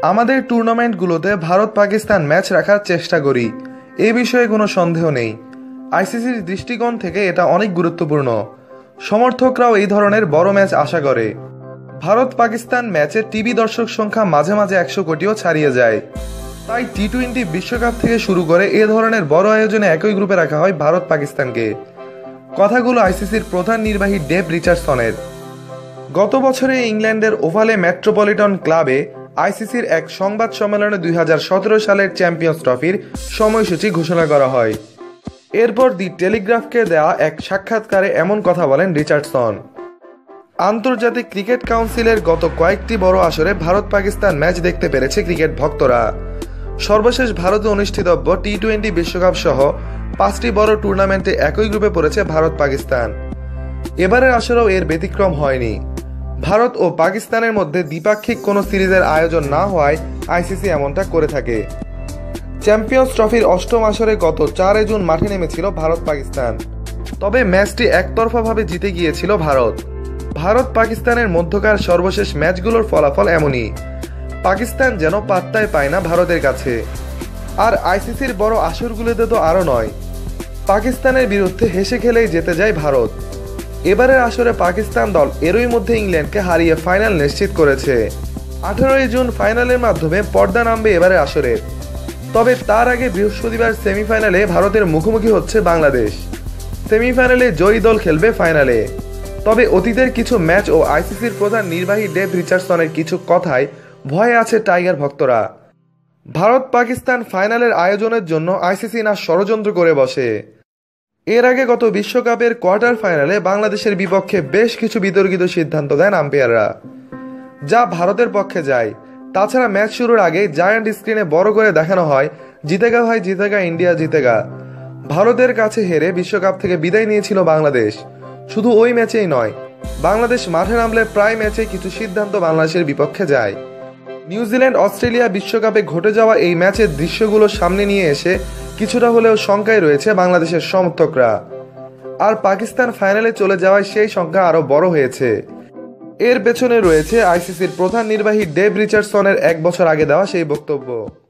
আমাদের টুর্নামেন্টগুলোতে ভারত পাকিস্তান ম্যাচ রাখার চেষ্টা করি, এই বিষয়ে কোনো সন্দেহ নেই। আইসিসির দৃষ্টিকোণ থেকে এটা অনেক গুরুত্বপূর্ণ। সমর্থকরাও এই ধরনের বড় ম্যাচ আশা করে। ভারত পাকিস্তান ম্যাচে টিভি দর্শক সংখ্যা মাঝে মাঝে 100 কোটিও ছাড়িয়ে যায়। তাই টি-20 বিশ্বকাপ থেকে শুরু করে এ ধরনের বড় আয়োজনে একই গ্রুপে রাখা হয় ভারত পাকিস্তানকে। কথাগুলো আইসিসির প্রধান নির্বাহী ডেভ রিচার্ডসনের। গত বছরে ইংল্যান্ডের ওভালে মেট্রোপলিটন ক্লাবে আইসিসির এক সংবাদ সম্মেলনে 2017 সালের চ্যাম্পিয়ন্স ট্রফির সময়সূচি ঘোষণা করা হয়। এরপর দি টেলিগ্রাফকে দেওয়া এক সাক্ষাৎকারে এমন কথা বলেন রিচার্ডসন। আন্তর্জাতিক ক্রিকেট কাউন্সিলের গত কয়েকটি বড় আসরে ভারত পাকিস্তান ম্যাচ দেখতে পেরেছে ক্রিকেট ভক্তরা। সর্বশেষ ভারতে অনুষ্ঠিতব্য টি-20 বিশ্বকাপ সহ 5টি বড় টুর্নামেন্টে একই গ্রুপে পড়েছে ভারত পাকিস্তান। এবারের আসরেও এর ব্যতিক্রম হয়নি। ভারত ও পাকিস্তানের মধ্যে দ্বিপাক্ষিক কোনো সিরিজের আয়োজন না হওয়ায় আইসিসি এমনটা করে থাকে। চ্যাম্পিয়ন্স ট্রফির 8ম আসরে গত 4 জুন মাঠে নেমেছিল ভারত পাকিস্তান। তবে ম্যাচটি একতরফাভাবে জিতে গিয়েছিল ভারত। ভারত পাকিস্তানের মধ্যকার সর্বশেষ ম্যাচগুলোর ফলাফল এমনই। পাকিস্তান যেন পাত্তাই পায় না ভারতের কাছে। আর আইসিসির বড় আসরগুলোতে তো আরও নয়। পাকিস্তানের বিরুদ্ধে হেসে খেলেই জিতে যায় ভারত। এবারের আসরে পাকিস্তান দল এরই মধ্যে ইংল্যান্ডকে হারিয়ে ফাইনাল নিশ্চিত করেছে। 18 জুন ফাইনালের মাধ্যমে পর্দা নামবে এবারের আসরের। তবে তার আগে বৃহস্পতিবার সেমিফাইনালে ভারতের মুখোমুখি হচ্ছে বাংলাদেশ। সেমিফাইনালে জয়ী দল খেলবে ফাইনালে। তবে অতীতের কিছু ম্যাচ ও আইসিসির প্রধান নির্বাহী ডেভ রিচার্ডসনের কিছু কথায় ভয়ে আছে টাইগার ভক্তরা। ভারত পাকিস্তান ফাইনালের আয়োজনের জন্য আইসিসি না ষড়যন্ত্র করে বসে। এর আগে গত বিশ্বকাপের কোয়ার্টার ফাইনালে বাংলাদেশের বিপক্ষে বেশ কিছু বিতর্কিত সিদ্ধান্ত দেন আম্পায়াররা, যা ভারতের পক্ষে যায়। তাছাড়া ম্যাচ শুরুর আগে জায়ান্ট স্ক্রিনে বড় করে দেখানো হয়, জিতেগা ভাই জিতেগা, ইন্ডিয়া জিতেগা। ভারতের কাছে হেরে বিশ্বকাপ থেকে বিদায় নিয়েছিল বাংলাদেশ। শুধু ওই ম্যাচেই নয়, বাংলাদেশ মাঠে নামলে প্রায় ম্যাচে কিছু সিদ্ধান্ত বাংলাদেশের বিপক্ষে যায়। নিউজিল্যান্ড অস্ট্রেলিয়া বিশ্বকাপে ঘটে যাওয়া এই ম্যাচের দৃশ্যগুলো সামনে নিয়ে এসে কিছুটা হলেও শঙ্কায় রয়েছে বাংলাদেশের সমর্থকরা। আর পাকিস্তান ফাইনালে চলে যাওয়ায় সেই সংখ্যা আরও বড় হয়েছে। এর পেছনে রয়েছে আইসিসির প্রধান নির্বাহী ডেভ রিচার্ডসনের 1 বছর আগে দেওয়া সেই বক্তব্য।